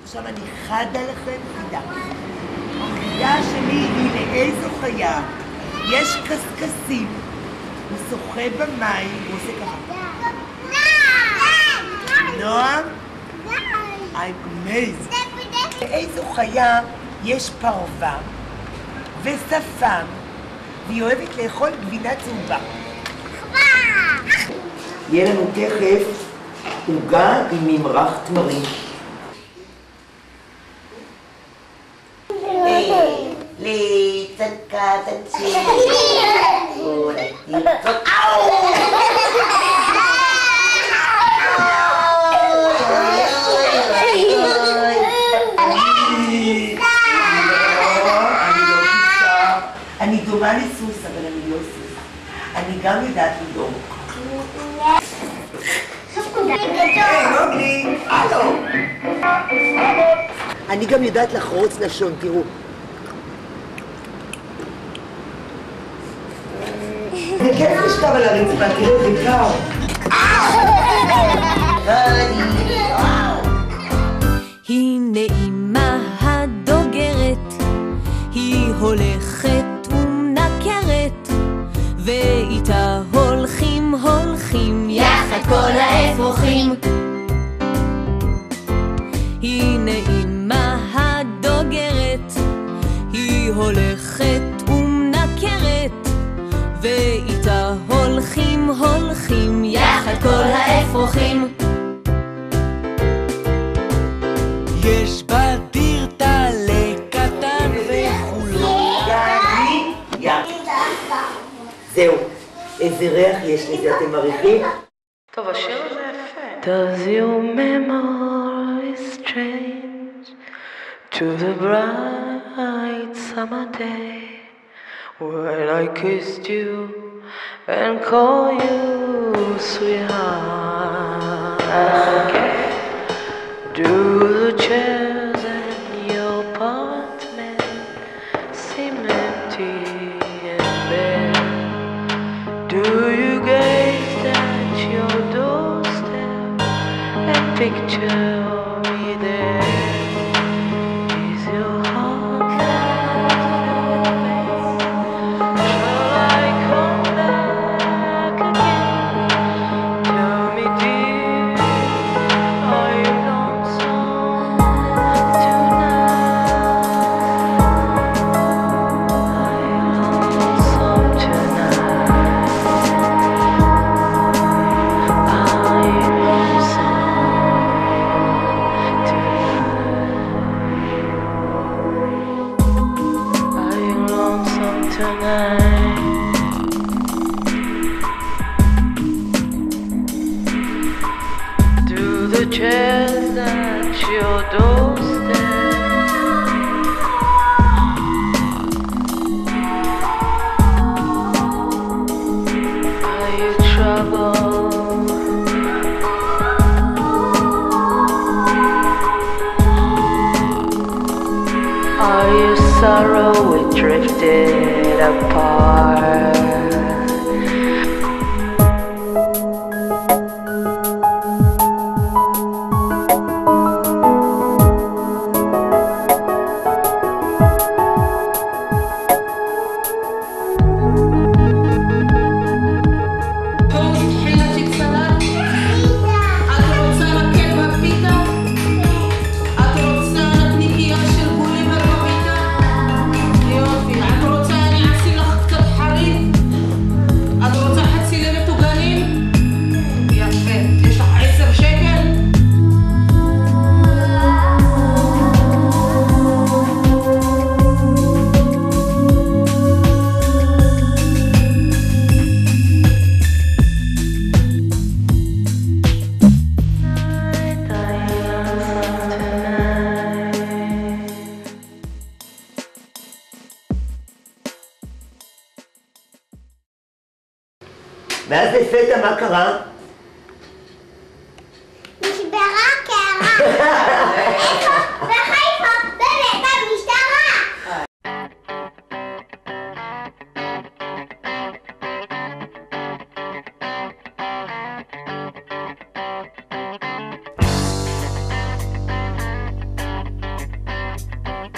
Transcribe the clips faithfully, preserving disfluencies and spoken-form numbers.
עכשיו אני חדה לכם חידה. החידה שלי היא לאיזו חיה יש קסקסים, הוא שוחה במים, הוא עושה ככה. נועם? I'm amazed. לאיזו חיה יש פרווה ושפם והיא אוהבת לאכול גבינה צהובה? יהיה לנו תכף עוגה עם ממרח תמרים. לי צדקה תנשי אני דומה לסוס, אבל אני לא סוס. אני גם יודעת לדאוג. היי, מוגלי, הלו. אני גם יודעת לחרוץ לשון, תראו. זה כיף לשכב על הרצפה, תראו, זה קר. היא נעימה הדוגרת, היא הולכת ומנקרת, ואיתה הולכים הולכים יחד כל האפרוחים. היא נעימה הדוגרת, היא הולכת ומנקרת, ואיתה הולכים הולכים יחד כל האפרוחים. יש בדיר טלה קטן וחולו. יעני, יעני. זהו, איזה ריח יש לזה, אתם מריחים? טוב, השיר הזה יפה. Does your memory strange to the bright summer day when I kissed you and called you sweetheart? Do the chairs in your apartment seem empty and bare? Do you gaze at your doorstep and picture me there? Is your heart shall I come back again? Tell me dear, are you lonesome tonight? Are you lonesome tonight? Are you lonesome tonight? Are you lonesome tonight? Do the chairs at your doorstep are you troubled? Are you sorrow we drifted apart? ואז לפתע מה קרה? נשברה קערה. איפה? בחיפה, באמת, המשטרה.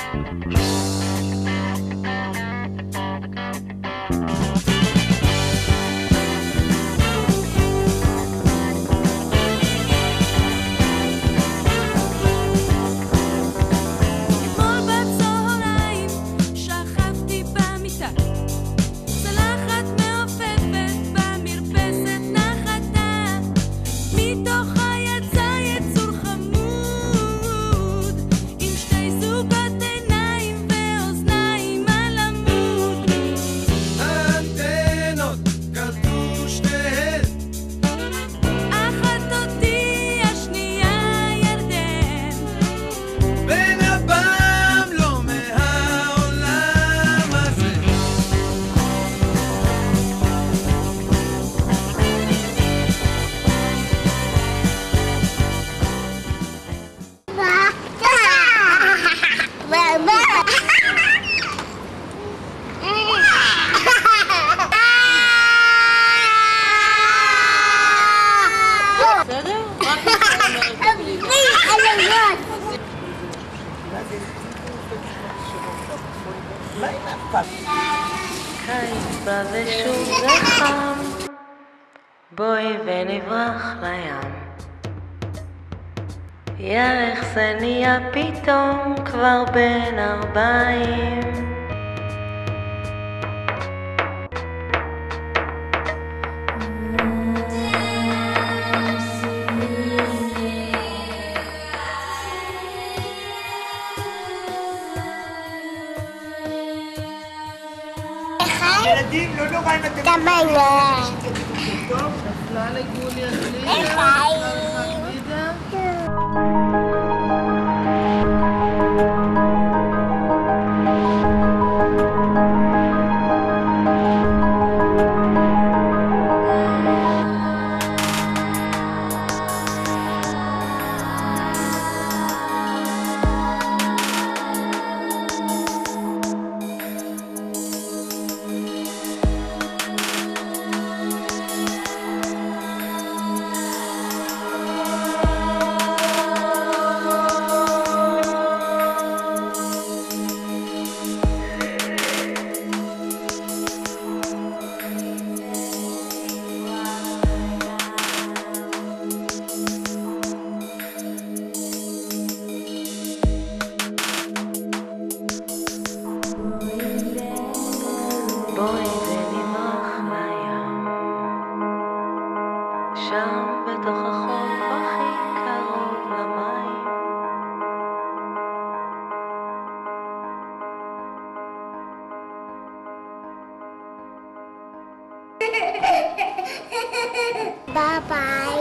קיץ בא ושוב זה חם, בואי ונברח לים. ירך זה נהיה פתאום כבר בין ארבעים. ילדים, לא נורא אם אתם... כמה לא. נפלה לגולי הגלידה. בואי ונברח לים, שם בתוך החוף הכי קרוב למים. ביי ביי.